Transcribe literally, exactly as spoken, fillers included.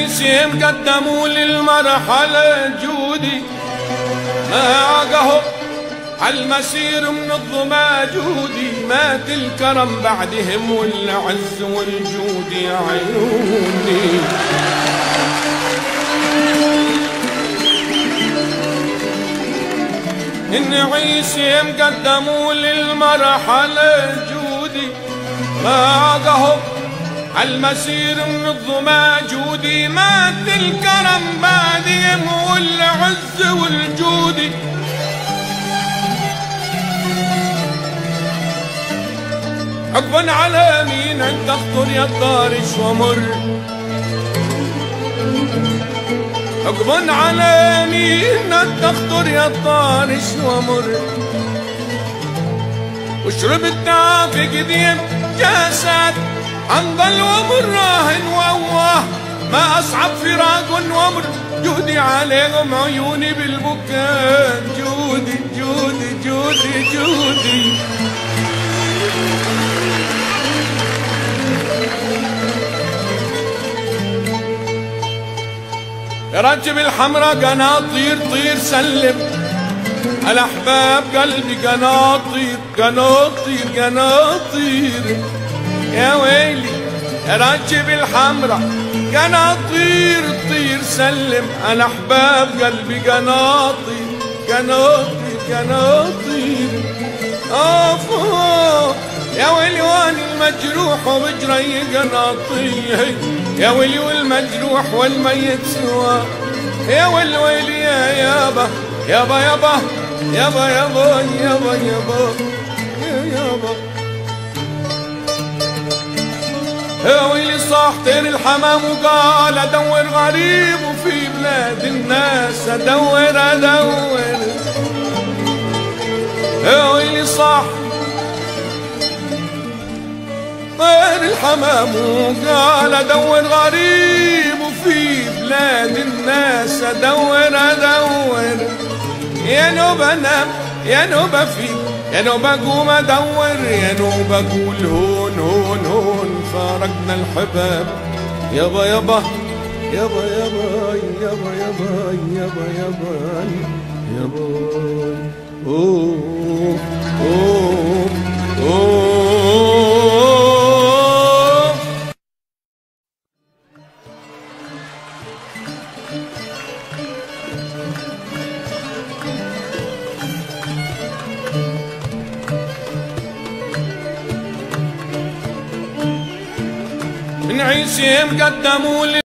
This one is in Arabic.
عيسيم قدموا للمرحلة جودي، ما عاقهم عالمسير من الظما جودي، مات الكرم بعدهم والعز والجود يا عيوني. إن عيسيم قدموا للمرحلة جودي، ما عاقهم عالمسير من الظما جودي، مات الكرم بعدهم والعز والجود. حقبا على مين ان تخطر يا الطارش ومر، حقبا على مين ان تخطر يا الطارش ومر، واشرب التعافي قديم جاسات عنضل ومراهن وواه، ما أصعب فراق ومر جودي عليهم عيوني بالبكاء جودي جودي جودي جودي. يا راكب الحمرا قناطير طير سلم، الأحباب قلبي قناطير قناطير قناطير. يا ويلي يا راكب الحمرا قناطير طير سلم، انا احباب قلبي قناطير قناطير قناطير. اوف يا ويلي واني المجروح وبجري قناطير، يا ويلي والمجروح والميت سوا، يا ويلي ويلي يا يابا يابا يابا يابا يابا يابا يابا يا يابا. يا ويلي صاح طير الحمام وقال ادور غريب وفي بلاد الناس ادور ادور. يا ويلي صاح طير الحمام وقال ادور غريب وفي بلاد الناس ادور ادور. يا نوبة انام يا نوبة في يا نوبة قوم ادور، يا نوبة اقول هون هون هون فارقنا الحباب. يابا يابا يابا يابا يابا يابا يابا يابا يابا اوه اوه اوه. من عيسيم قدموا لي